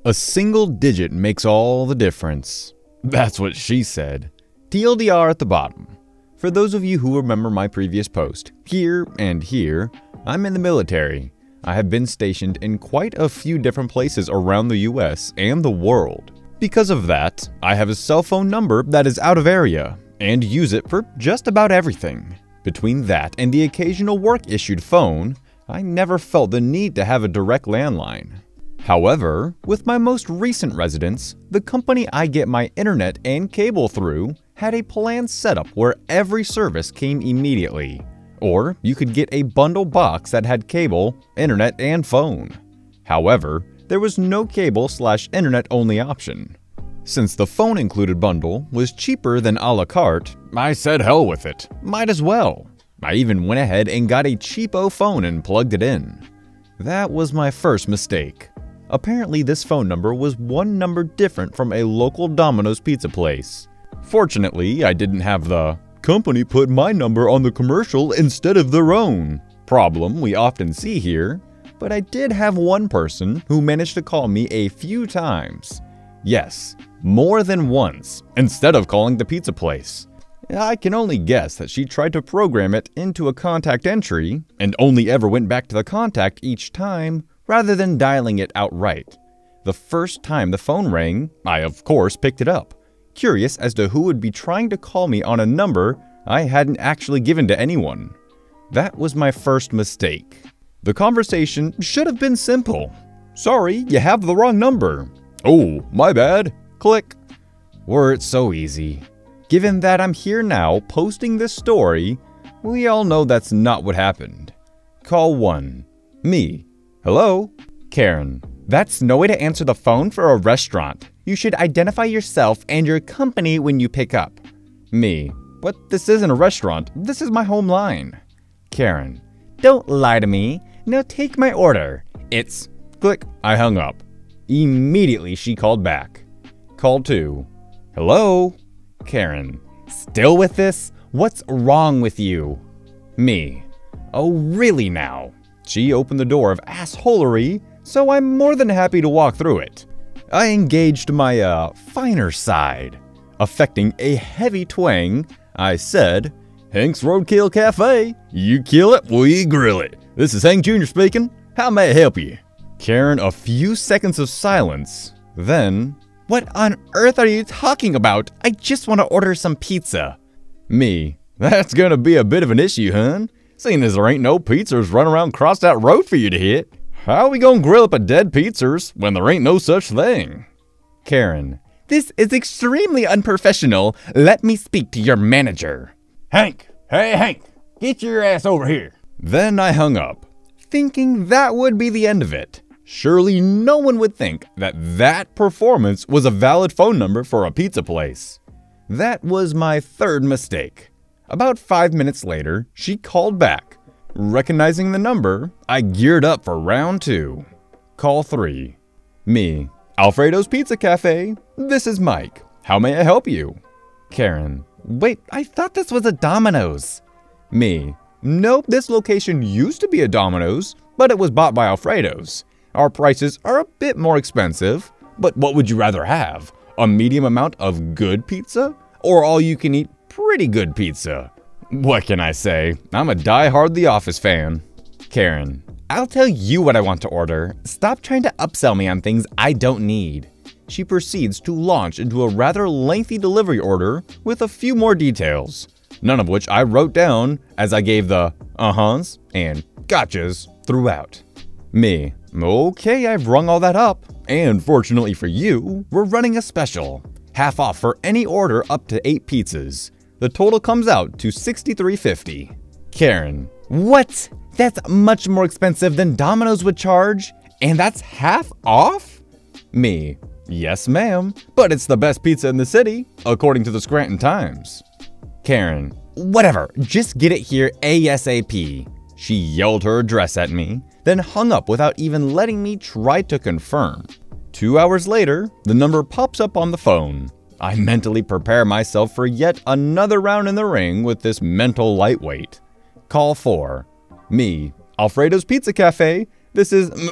A single digit makes all the difference. That's what she said. TLDR at the bottom. For those of you who remember my previous post, here and here, I'm in the military. I have been stationed in quite a few different places around the US and the world. Because of that, I have a cell phone number that is out of area and use it for just about everything. Between that and the occasional work-issued phone, I never felt the need to have a direct landline. However, with my most recent residence, the company I get my internet and cable through had a planned setup where every service came immediately. Or you could get a bundle box that had cable, internet, and phone. However, there was no cable/internet only option. Since the phone included bundle was cheaper than a la carte, I said hell with it, might as well. I even went ahead and got a cheapo phone and plugged it in. That was my first mistake. Apparently this phone number was one number different from a local Domino's pizza place. Fortunately, I didn't have the "company put my number on the commercial instead of their own" problem we often see here, but I did have one person who managed to call me a few times. Yes, more than once, instead of calling the pizza place. I can only guess that she tried to program it into a contact entry and only ever went back to the contact each time rather than dialing it outright. The first time the phone rang, I of course picked it up, curious as to who would be trying to call me on a number I hadn't actually given to anyone. That was my first mistake. The conversation should have been simple. "Sorry, you have the wrong number." "Oh, my bad." Click. Were it so easy. Given that I'm here now posting this story, we all know that's not what happened. Call 1. Me. "Hello?" Karen. "That's no way to answer the phone for a restaurant. You should identify yourself and your company when you pick up." Me. "But this isn't a restaurant. This is my home line." Karen. "Don't lie to me. Now take my order. It's..." Click. I hung up. Immediately she called back. Call 2. "Hello?" Karen. "Still with this? What's wrong with you?" Me. "Oh really now?" She opened the door of assholery, so I'm more than happy to walk through it. I engaged my finer side. Affecting a heavy twang, I said, "Hank's Roadkill Cafe. You kill it, we grill it. This is Hank Jr. speaking. How may I help you?" Karen, a few seconds of silence. Then, "What on earth are you talking about? I just want to order some pizza." Me. "That's gonna be a bit of an issue, hun. Seeing as there ain't no pizzas running around across that road for you to hit. How we gonna grill up a dead pizzas when there ain't no such thing?" Karen. "This is extremely unprofessional. Let me speak to your manager." "Hank! Hey, Hank! Get your ass over here!" Then I hung up, thinking that would be the end of it. Surely no one would think that performance was a valid phone number for a pizza place. That was my third mistake. About 5 minutes later, she called back. Recognizing the number, I geared up for round 2. Call 3. Me. "Alfredo's Pizza Cafe. This is Mike. How may I help you?" Karen. "Wait, I thought this was a Domino's." Me. "Nope, this location used to be a Domino's, but it was bought by Alfredo's. Our prices are a bit more expensive, but what would you rather have? A medium amount of good pizza? Or all you can eat pretty good pizza?" What can I say? I'm a die-hard The Office fan. Karen. "I'll tell you what I want to order. Stop trying to upsell me on things I don't need." She proceeds to launch into a rather lengthy delivery order with a few more details, none of which I wrote down as I gave the uh-huhs and gotchas throughout. Me. "Okay, I've rung all that up. And fortunately for you, we're running a special. Half off for any order up to 8 pizzas. The total comes out to $63.50. Karen. "What? That's much more expensive than Domino's would charge? And that's half off?" Me. "Yes, ma'am, but it's the best pizza in the city, according to the Scranton Times." Karen. "Whatever, just get it here ASAP." She yelled her address at me, then hung up without even letting me try to confirm. 2 hours later, the number pops up on the phone. I mentally prepare myself for yet another round in the ring with this mental lightweight. Call 4. Me. "Alfredo's Pizza Cafe. This is..."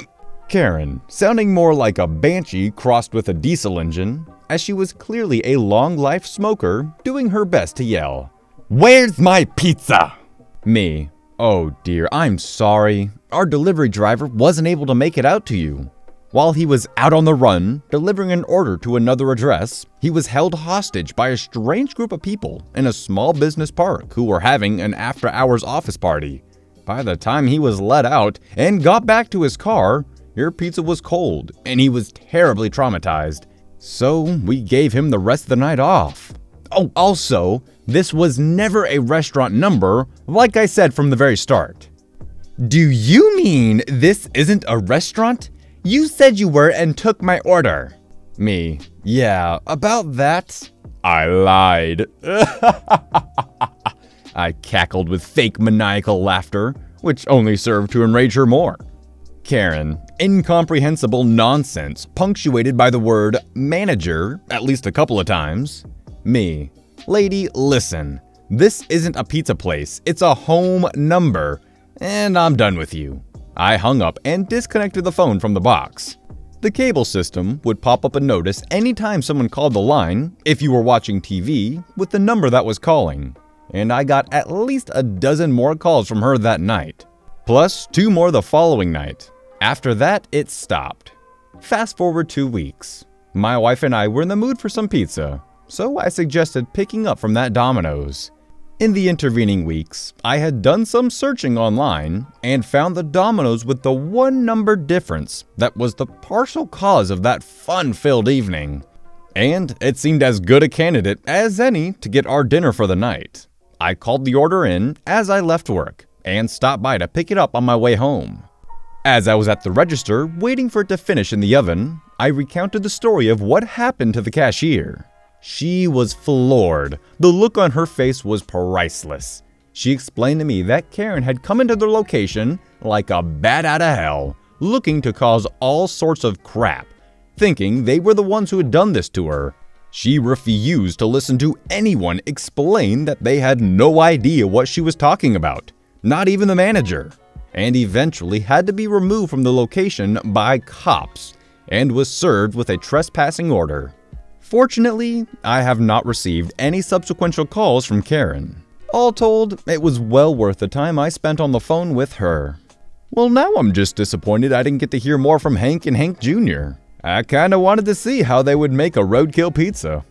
Karen, sounding more like a banshee crossed with a diesel engine, as she was clearly a long-life smoker doing her best to yell, "Where's my pizza?" Me, "Oh dear, I'm sorry. Our delivery driver wasn't able to make it out to you. While he was out on the run, delivering an order to another address, he was held hostage by a strange group of people in a small business park who were having an after-hours office party. By the time he was let out and got back to his car, your pizza was cold and he was terribly traumatized. So we gave him the rest of the night off. Oh, also, this was never a restaurant number, like I said from the very start." "Do you mean this isn't a restaurant? You said you were and took my order." Me, "Yeah, about that, I lied." I cackled with fake maniacal laughter, which only served to enrage her more. Karen, incomprehensible nonsense punctuated by the word manager at least a couple of times. Me, "Lady, listen, this isn't a pizza place, it's a home number, and I'm done with you." I hung up and disconnected the phone from the box. The cable system would pop up a notice anytime someone called the line, if you were watching TV, with the number that was calling, and I got at least a dozen more calls from her that night, plus 2 more the following night. After that, it stopped. Fast forward 2 weeks. My wife and I were in the mood for some pizza, so I suggested picking up from that Domino's. In the intervening weeks, I had done some searching online and found the Domino's with the one number difference that was the partial cause of that fun-filled evening. And it seemed as good a candidate as any to get our dinner for the night. I called the order in as I left work and stopped by to pick it up on my way home. As I was at the register waiting for it to finish in the oven, I recounted the story of what happened to the cashier. She was floored. The look on her face was priceless. She explained to me that Karen had come into their location like a bat out of hell, looking to cause all sorts of crap, thinking they were the ones who had done this to her. She refused to listen to anyone explain that they had no idea what she was talking about, not even the manager, and eventually had to be removed from the location by cops and was served with a trespassing order. Fortunately, I have not received any subsequent calls from Karen. All told, it was well worth the time I spent on the phone with her. Well, now I'm just disappointed I didn't get to hear more from Hank and Hank Jr. I kinda wanted to see how they would make a roadkill pizza.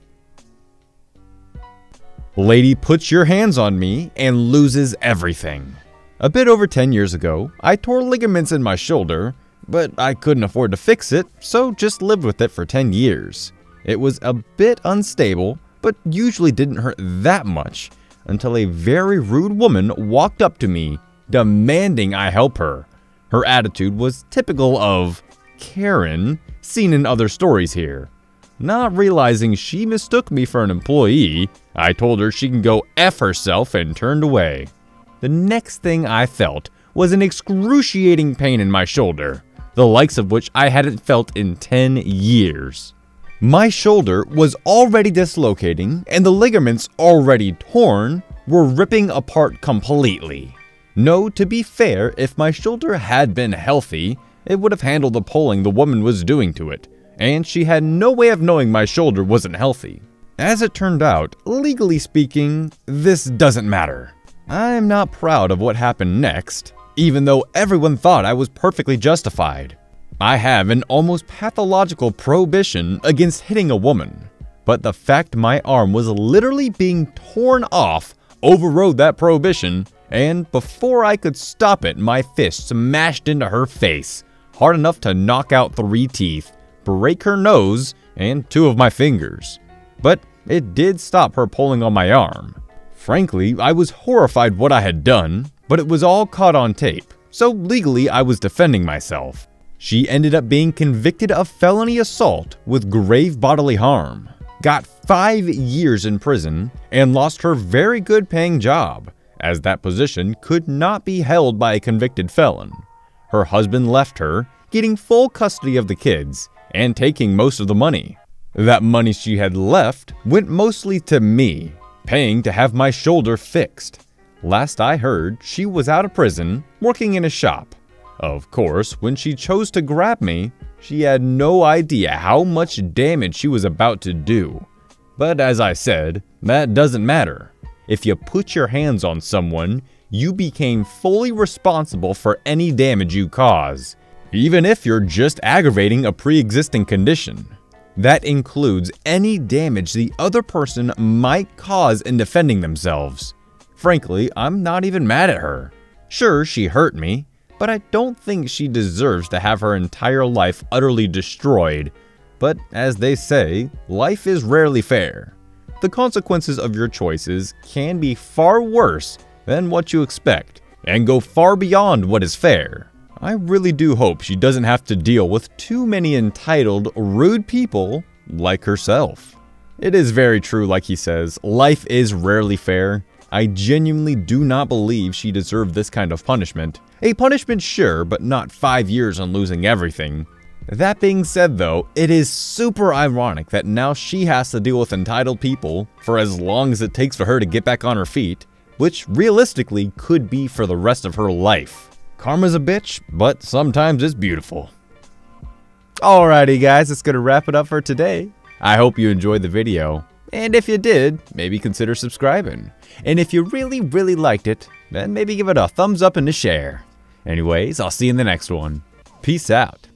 Lady puts your hands on me and loses everything. A bit over 10 years ago, I tore ligaments in my shoulder, but I couldn't afford to fix it, so just lived with it for 10 years. It was a bit unstable, but usually didn't hurt that much, until a very rude woman walked up to me, demanding I help her. Her attitude was typical of Karen, seen in other stories here. Not realizing she mistook me for an employee, I told her she can go F herself and turned away. The next thing I felt was an excruciating pain in my shoulder, the likes of which I hadn't felt in 10 years. My shoulder was already dislocating, and the ligaments already torn were ripping apart completely. No, to be fair, if my shoulder had been healthy, it would have handled the pulling the woman was doing to it, and she had no way of knowing my shoulder wasn't healthy. As it turned out, legally speaking, this doesn't matter. I'm not proud of what happened next, even though everyone thought I was perfectly justified. I have an almost pathological prohibition against hitting a woman, but the fact my arm was literally being torn off overrode that prohibition, and before I could stop it, my fist smashed into her face, hard enough to knock out 3 teeth, break her nose, and 2 of my fingers. But it did stop her pulling on my arm. Frankly, I was horrified what I had done, but it was all caught on tape, so legally I was defending myself. She ended up being convicted of felony assault with grave bodily harm, got 5 years in prison, and lost her very good paying job, as that position could not be held by a convicted felon. Her husband left her, getting full custody of the kids, and taking most of the money. That money she had left went mostly to me, paying to have my shoulder fixed. Last I heard, she was out of prison, working in a shop. Of course, when she chose to grab me, she had no idea how much damage she was about to do. But as I said, that doesn't matter. If you put your hands on someone, you became fully responsible for any damage you cause, even if you're just aggravating a pre-existing condition. That includes any damage the other person might cause in defending themselves. Frankly, I'm not even mad at her. Sure, she hurt me, but I don't think she deserves to have her entire life utterly destroyed. But as they say, life is rarely fair. The consequences of your choices can be far worse than what you expect, and go far beyond what is fair. I really do hope she doesn't have to deal with too many entitled, rude people like herself. It is very true, like he says, life is rarely fair. I genuinely do not believe she deserved this kind of punishment. A punishment, sure, but not 5 years on losing everything. That being said though, it is super ironic that now she has to deal with entitled people for as long as it takes for her to get back on her feet, which realistically could be for the rest of her life. Karma's a bitch, but sometimes it's beautiful. Alrighty guys, that's gonna wrap it up for today. I hope you enjoyed the video, and if you did, maybe consider subscribing. And if you really liked it, then maybe give it a thumbs up and a share. Anyways, I'll see you in the next one. Peace out.